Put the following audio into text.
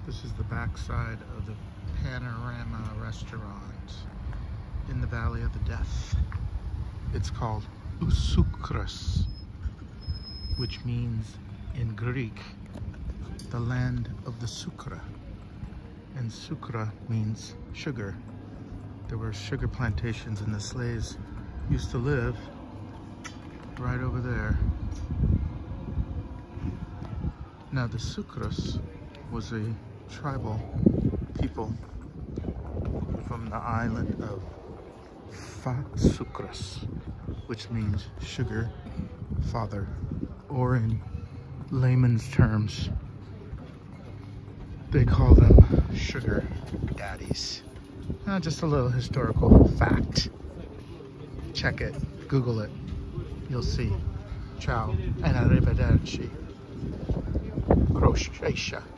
This is the backside of the Panorama restaurant in the Valley of the Death. It's called Usukras, which means in Greek, the land of the Sukra. And Sukra means sugar. There were sugar plantations and the slaves used to live right over there. Now the Sukras was a tribal people from the island of Sukras, which means sugar father, or in layman's terms, they call them sugar daddies. Just a little historical fact. Check it, Google it, you'll see. Ciao and arrivederci. Crocescia.